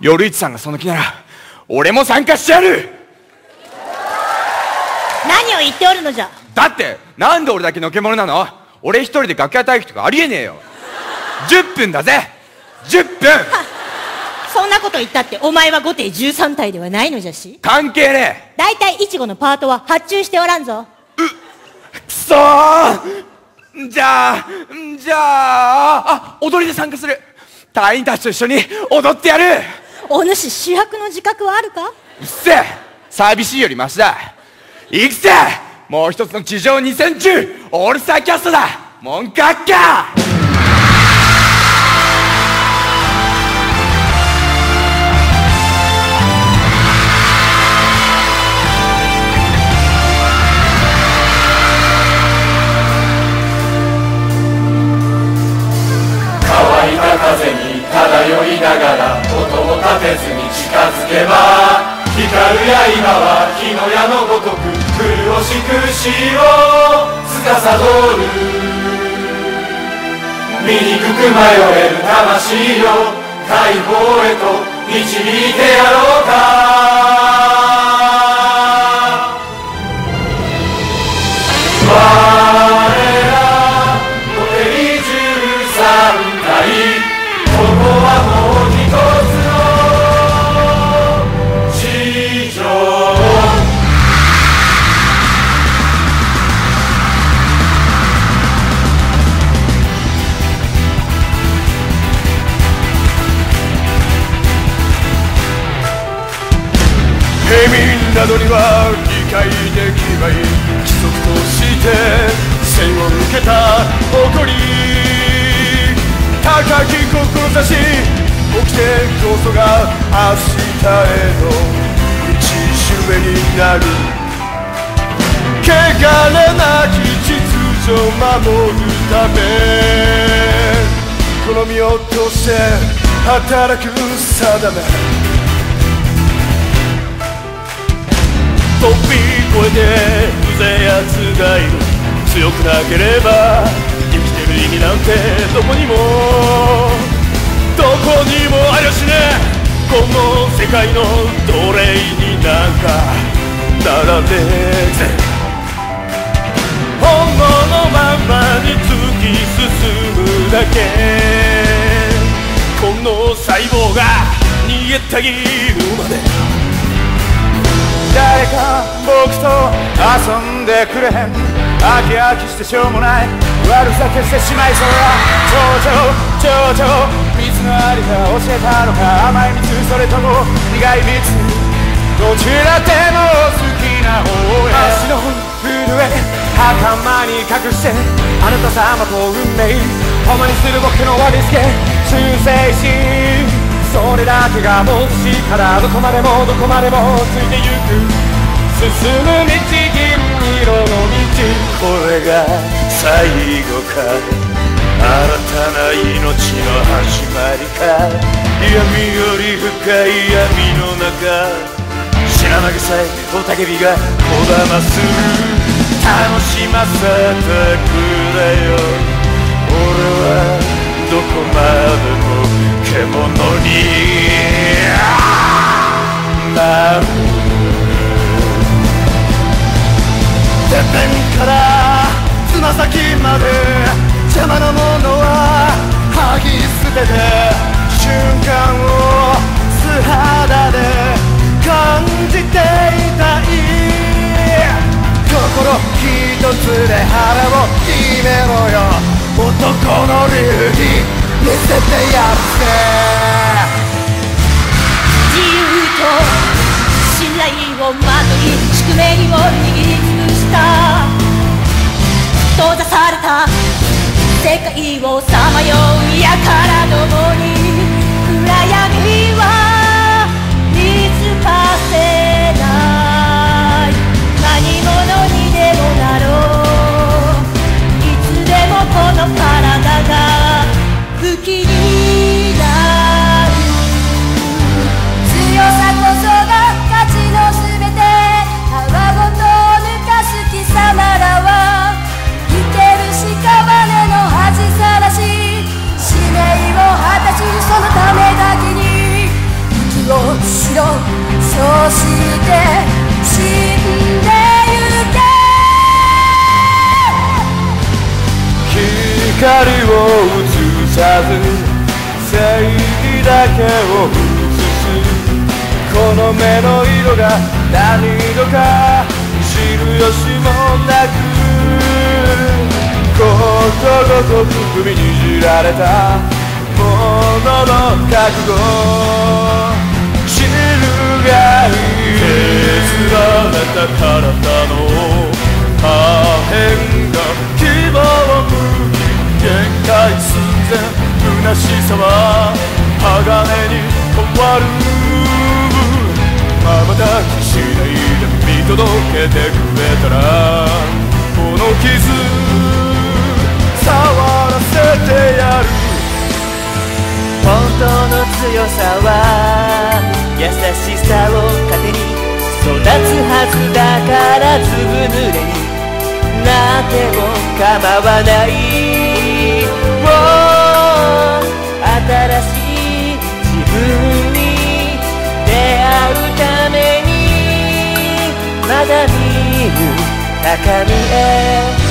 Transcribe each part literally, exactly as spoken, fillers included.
夜市さんがその気なら俺も参加してやる。 何を言っておるのじゃ。 だってなんで俺だけのけ者なの。俺一人で楽屋待機とかありえねえよ。じゅっぷんだぜ、じゅっぷん。 そんなこと言ったってお前は後手じゅうさん体ではないのじゃし。 関係ねえ。 だいたいイチゴのパートは発注しておらんぞ。 うっ、くそー。じゃあじゃああ踊りで参加する。隊員たちと一緒に踊ってやる。 お主主役の自覚はあるか。 うっせえ、寂しいよりマシだ。いくぜ、もう一つの地上に戦中オールスターキャストだ。モンカッカー。 乾いた風に漂いながら音を立てずに近づけば、光る刃は火の矢のごとく苦しく死を司る。醜く迷える魂を解放へと導いてやろうか。我ら後手じゅうさんたい、ここはもう一つの地上。 平民などには理解できない規則として生を受けた誇り、高き志起きてこそが明日への道しるべになる。汚れなき秩序を守るため、この身をとして働く定め。飛び越えてうぜやつがいる。強くなければ生きてる意味なんてどこにもどこにもありゃしねえ。この世界の奴隷になんかならねえぜ。本能のままに突き進むだけ。この細胞が逃げたぎるまで誰か僕と遊んでくれへん。飽き飽きしてしょうもない悪さ消してしまいそうだ。蝶々蝶々蜜のありか教えたのか。甘い蜜それとも苦い蜜、どちらでも好きな方へ。足の震え袴に隠してあなた様と運命共にする僕の割り付け忠誠心、それだけがもしからどこまでもどこまでもついてゆく。進む道銀色の道、これが最後か新たな命の始まりか。闇より深い闇の中、白投げさえ雄たけびがこだます楽しませてくれよ。俺はどこまでも獣になる。てっぺんからつま先まで邪魔なものは剥ぎ捨てて、瞬間を素肌で感じていたい。心一つで腹を決めろよ。男の流儀見せてやるぜ。 自由と信頼をまとい宿命を握りつぶした、閉ざされた世界をさまようやからどもに暗闇は見つかせない。何者にでもなろう。いつでもこの体が武器になる。 強さこそが価値のすべて。皮ごと抜かす貴様らは生ける屍の恥さらし、使命を果たししろそうして死んでゆけ光を映さず正義だけを映すこの目の色が何度か知る由もなくことごとく踏みにじられたものの覚悟知るがいい削られた体の破片が希望を向き限界寸前虚しさは鋼に変わる瞬きしないで見届けてくれたらこの傷触らせてやる本当の強さは優しさを糧に育つはずだからずぶ濡れになっても構わない新しい自分に出会うためにまだ見ぬ高みへ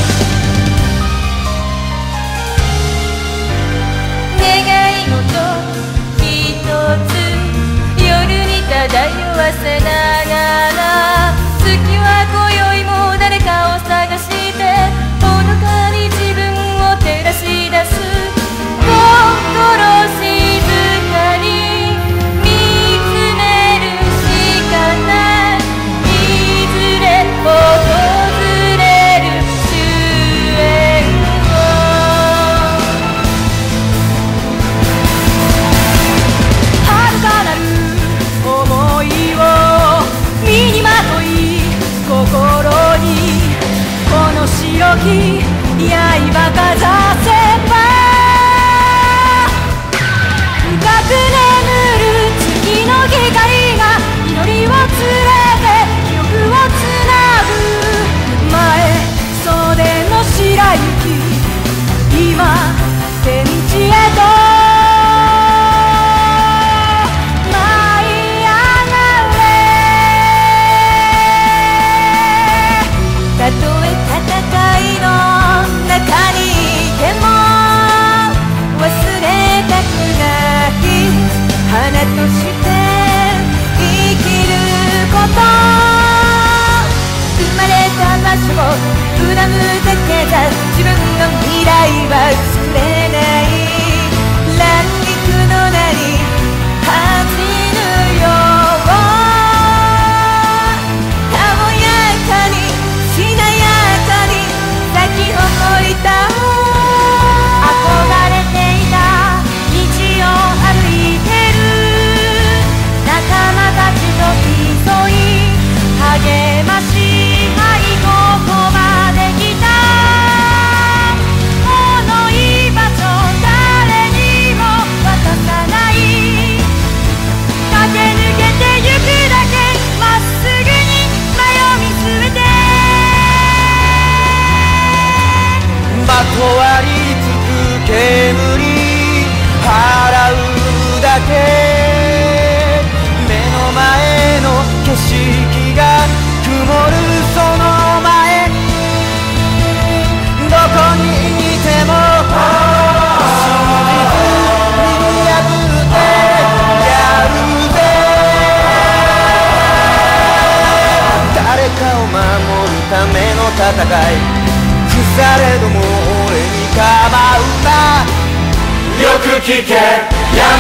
願い事ひとつ夜に漂わせながら月は今宵も誰かを探してほのかに自分を照らし出す心静かに見つめるしかないいずれ訪れる終焉を遥かなる想いを身にまとい心にこの白き刃かざせば深く眠る月の光が祈りを連れて記憶をつなぐ前袖の白雪今天地へと舞い上がれたとえ戦いの中にいても忘れたくない花として生きること生まれた場所を恨むだけじゃ自分の未来は作れない乱菊の名に恥じぬようたおやかにしなやかに咲き誇りた憧れていた道を歩いてる仲間たちと競い励まし合いここまで来たこの居場所誰にも渡さない駆け抜けてゆくだけまっすぐに前を見つめてまとわりつく煙払うだけ目の前の景色が曇るその前にどこにいても真実見破ってやるぜ誰かを守るための戦いされども俺に構うなよく聞け山